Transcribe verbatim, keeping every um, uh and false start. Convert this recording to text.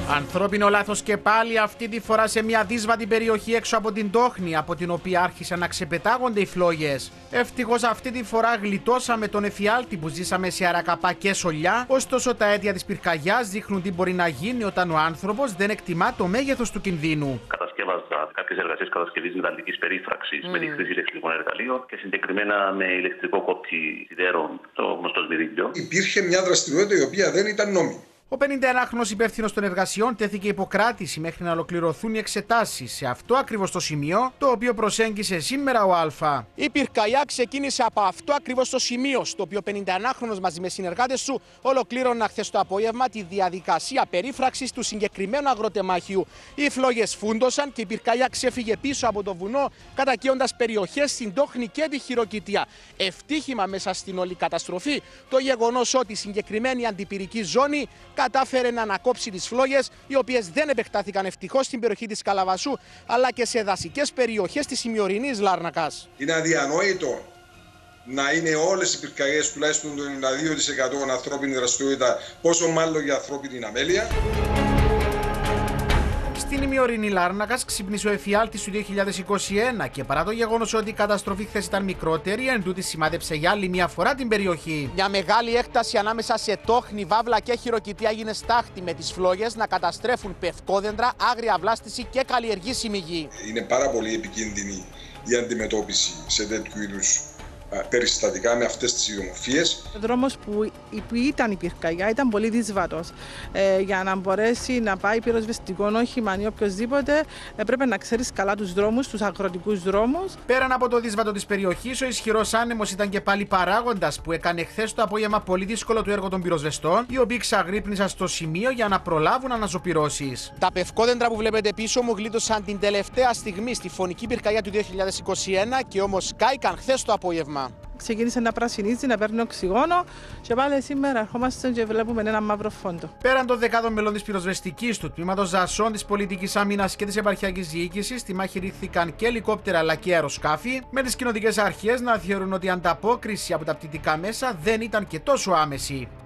Ανθρώπινο λάθος και πάλι, αυτή τη φορά σε μια δύσβατη περιοχή έξω από την Τόχνη, από την οποία άρχισαν να ξεπετάγονται οι φλόγες. Ευτυχώς αυτή τη φορά γλιτώσαμε τον εφιάλτη που ζήσαμε σε αρακαπά και σολιά, ωστόσο τα αίτια της πυρκαγιάς δείχνουν τι μπορεί να γίνει όταν ο άνθρωπος δεν εκτιμά το μέγεθος του κινδύνου. Κατασκεύαζα κάποιες εργασίες κατασκευής μεταλλικής περίφραξης mm. με τη χρήση ηλεκτρικών εργαλείων και συγκεκριμένα με ηλεκτρικό κόπτη σιδέρων, το γνωστό σμυρίλιο. Υπήρχε μια δραστηριότητα η οποία δεν ήταν νόμιμη. Ο πενηνταενάχρονος υπεύθυνος των εργασιών τέθηκε υποκράτηση μέχρι να ολοκληρωθούν οι εξετάσεις σε αυτό ακριβώς το σημείο, το οποίο προσέγγισε σήμερα ο Α. Η πυρκαγιά ξεκίνησε από αυτό ακριβώς το σημείο, στο οποίο ο πενηνταενάχρονος μαζί με συνεργάτες του ολοκλήρωναν χθες το απόγευμα τη διαδικασία περίφραξης του συγκεκριμένου αγροτεμάχιου. Οι φλόγες φούντωσαν και η πυρκαγιά ξέφυγε πίσω από το βουνό, κατακαίοντας περιοχές στην Τόχνη και τη Χειροκητία. Ευτύχημα μέσα στην όλη καταστροφή το γεγονός ότι η συγκεκριμένη αντιπυρική ζώνη κατάφερε να ανακόψει τις φλόγες, οι οποίες δεν επεκτάθηκαν ευτυχώς στην περιοχή της Καλαβασού, αλλά και σε δασικές περιοχές της ημιορεινής Λάρνακας. Είναι αδιανόητο να είναι όλες οι πυρκαγιές τουλάχιστον το ενενήντα δύο τοις εκατό ανθρώπινη δραστηριότητα, πόσο μάλλον για ανθρώπινη αμέλεια. Στην ημιορεινή Λάρνακας ξύπνησε ο εφιάλτης του δύο χιλιάδες είκοσι ένα και παρά το γεγονός ότι η καταστροφή χθες ήταν μικρότερη, εν τούτη σημάδεψε για άλλη μια φορά την περιοχή. Μια μεγάλη έκταση ανάμεσα σε Τόχνη, Βάβλα και Χειροκητία έγινε στάχτη, με τις φλόγες να καταστρέφουν πευκόδεντρα, άγρια βλάστηση και καλλιεργήσιμη γη. Είναι πάρα πολύ επικίνδυνη η αντιμετώπιση σε τέτοιου είδους περιστατικά με αυτές τις ιδιομορφίες. Ο δρόμος που ήταν η πυρκαγιά ήταν πολύ δύσβατος. Ε, για να μπορέσει να πάει πυροσβεστικό όχημα ή οποιοδήποτε, έπρεπε να ξέρεις καλά τους δρόμους, τους αγροτικούς δρόμους. Πέραν από το δύσβατο της περιοχής, ο ισχυρός άνεμος ήταν και πάλι παράγοντας που έκανε χθες το απόγευμα πολύ δύσκολο το έργο των πυροσβεστών, οι οποίοι ξαγρύπνησαν στο σημείο για να προλάβουν αναζωπυρώσεις. Τα πευκόδεντρα που βλέπετε πίσω μου γλίτωσαν την τελευταία στιγμή στη φωνική πυρκαγιά του δύο χιλιάδες είκοσι ένα και όμως κάηκαν χθες το απόγευμα. Ξεκίνησε να πρασινίζει, να παίρνει οξυγόνο και πάλι σήμερα ερχόμαστε και βλέπουμε ένα μαύρο φόντο. Πέραν των δεκάδων μελών της πυροσβεστικής, του τμήματος Ζασών, της πολιτικής άμυνας και της επαρχιακής διοίκησης, στη μάχη ρίχθηκαν και ελικόπτερα αλλά και αεροσκάφη, με τις κοινοτικές αρχές να θεωρούν ότι η ανταπόκριση από τα πτυτικά μέσα δεν ήταν και τόσο άμεση.